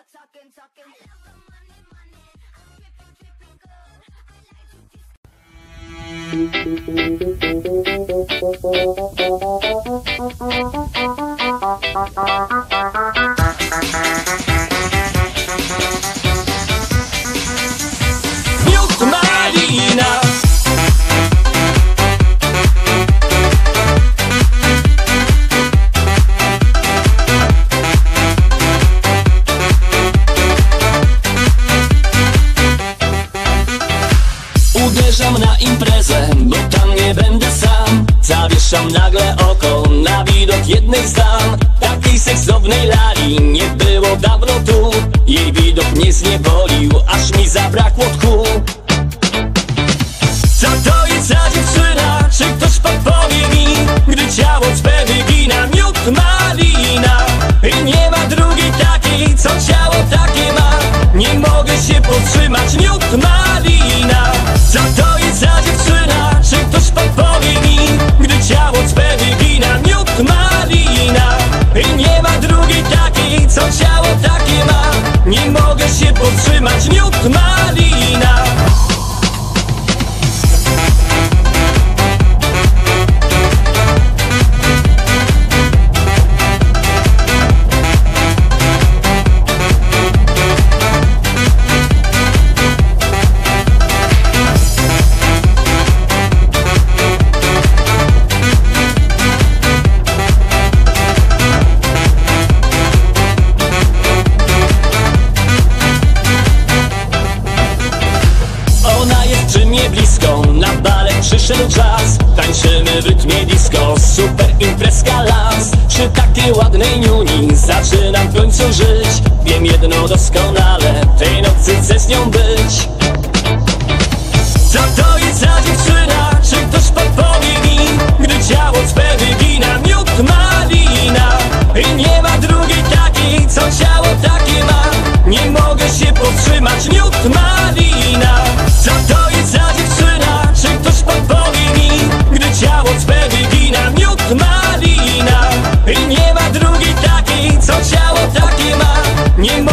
Miód malina. Uderzam na imprezę, bo tam nie będę sam. Zawieszam nagle oko na widok jednej z dam. Takiej seksownej lali nie było dawno tu. Jej widok mnie zniewolił, aż mi zabrakło tchu. Co to jest za dziewczyna? Czy ktoś podpowie mi? Gdy ciało swe wygina, miód malina. I nie ma drugiej takiej, co ciało takie ma. Nie mogę się powstrzymać, miód malina. Co to jest za dziewczyna? Czy ktoś podpowie mi? Gdy ciało swe wygina, miód malina. I nie ma drugiej takiej, co ciało takie ma. Nie mogę się powstrzymać, miód malina. Przy mnie blisko, na balet przyszedł czas. Tańczymy w rytmie disco, super imprezka las. Przy takiej ładnej niuni zaczynam w końcu żyć. Wiem jedno doskonale, tej nocy chcę z nią być. Co to jest za dziewczyna? Czy ktoś podpowie mi? Gdy ciało swe wygina, miód malina. I nie ma drugiej takiej, co ciało takie ma. Nie mogę się powstrzymać, miód malina. Co to jest za dziewczyna? Czy ktoś podpowie mi? Gdy ciało swe wygina, miód malina. I nie ma drugiej takiej, co ciało takie ma. Nie